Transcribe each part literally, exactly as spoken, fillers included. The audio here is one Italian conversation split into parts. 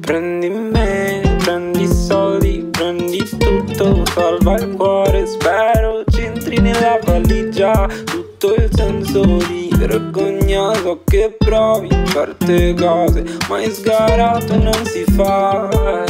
Prendi me, prendi i soldi, prendi tutto, salva il cuore, spero c'entri nella valigia tutto il senso di vergogna. So che provi certe cose, mai sgarato non si fa.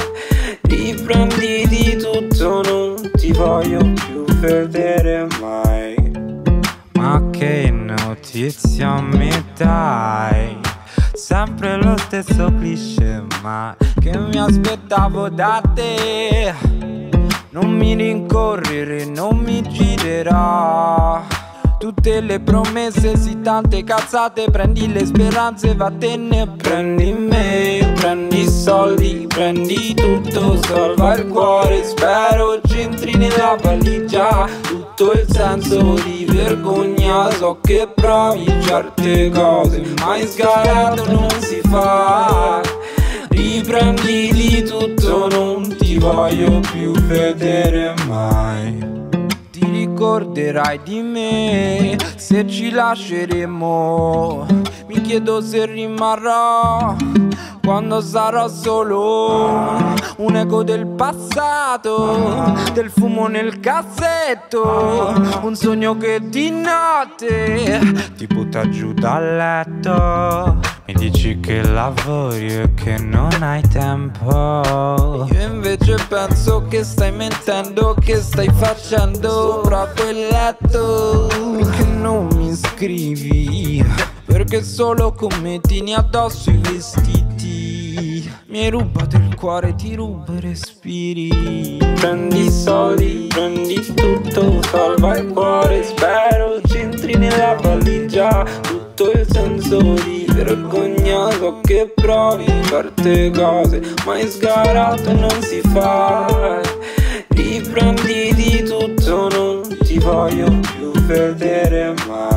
Riprenditi tutto, non ti voglio più vedere mai. Ma che notizia mi dai? Sempre lo stesso cliché, ma che mi aspettavo da te. Non mi rincorrere, non mi girerò. Tutte le promesse, sì tante cazzate. Prendi le speranze, vattene. Prendi me, prendi i soldi, prendi tutto, salva il cuore, spero c'entri nella valigia tutto il senso di vergogna. So che provi certe cose, mai sgarato non si fa. Riprenditi tutto, non ti voglio più vedere mai. Ti ricorderai di me se ci lasceremo. Mi chiedo se rimarrò quando sarò solo un eco del passato, del fumo nel cassetto, un sogno che di notte ti butta giù dal letto. Mi dici che lavori e che non hai tempo. Io invece penso che stai mentendo, che stai facendo sopra quel letto. Perché non mi scrivi? Perché solo come tieni addosso i vestiti. Mi hai rubato il cuore, ti rubo i respiri. Prendi i soldi, prendi tutto, salva il cuore, spero c'entri nella valigia tutto il senso di vergogna. So che provi certe cose, mai sgarato non si fa. Riprenditi tutto, non ti voglio più vedere mai.